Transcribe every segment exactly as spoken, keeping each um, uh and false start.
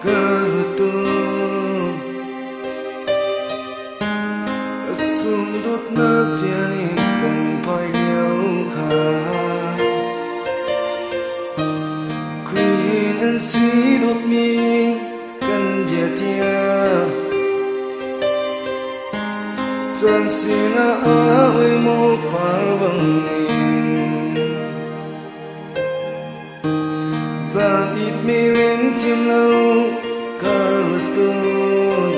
karutu sundut na piani kan pai liao kha queen and see dot mi kan dia tia chan sina awe mo parwang San ít mi rin chim lâu karutu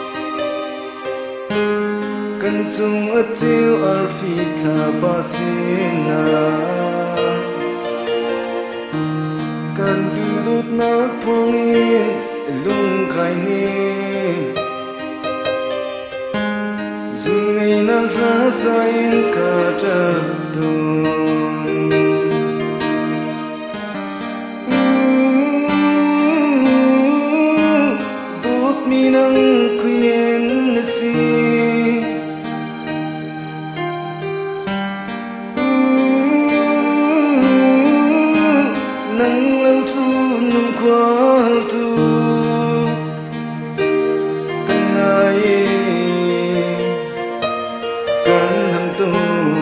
kan chung atil arfi tha pasina kan dudut na pongin lung kai ni zungai na rasa in ka tu Minang kuyen nasi nang lang tu nung kwa tu kanai kan ham tu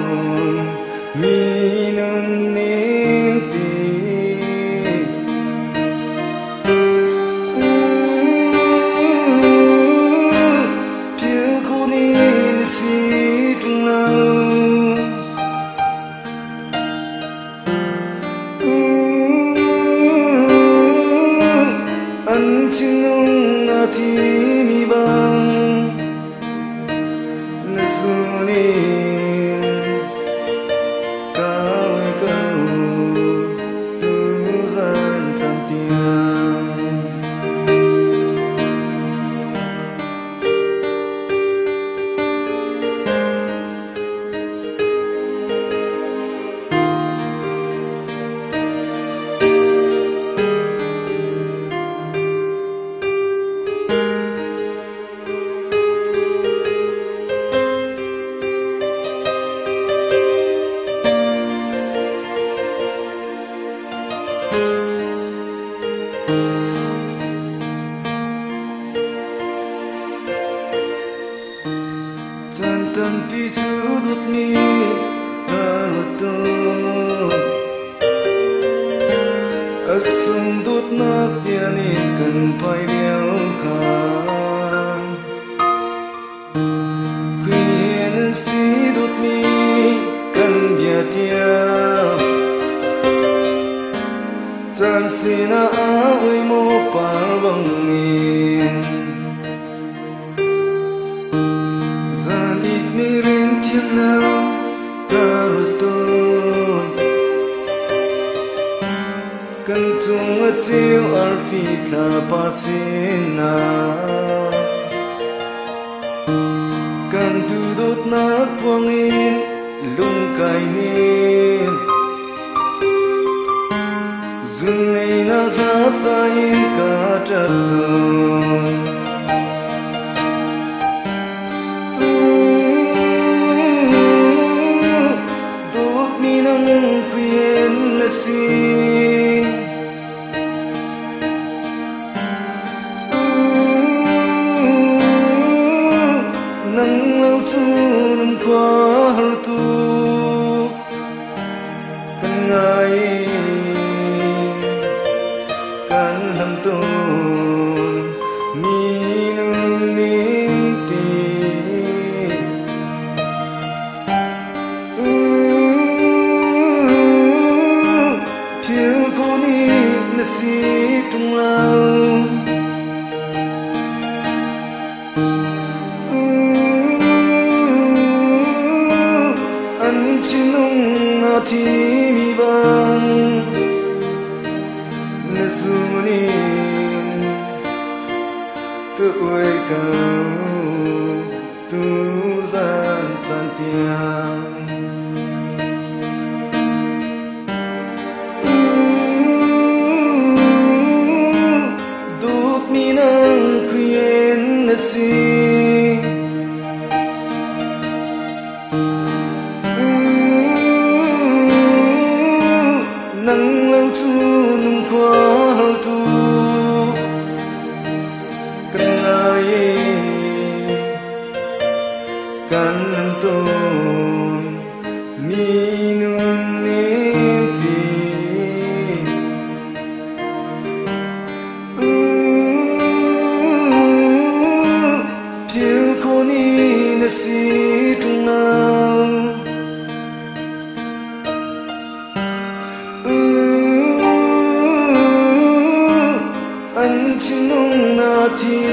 minang nimti Anjung ati mi bang nasuni kau kau tuzan campiang Tan pichu dut mi karutu asung dut na piani kan pai liao kha queen si dut mi kan dia tia chan sina aoi mo parwangin mi rin chim nào karutu kan chung atil arfi tha pasina kan dudut na puangin lung kai ni zungai na rasa in ka tatun kuyen nasi nang lau chu nung kwa tu kangai kan lam tu ni nung ning ti nasi tung lao an chinung ati mi bang nasuni tu oi kau tu zan chan tiang minang kuyen nasi nang lau chu nung kwa tu Anh chỉ nung na thi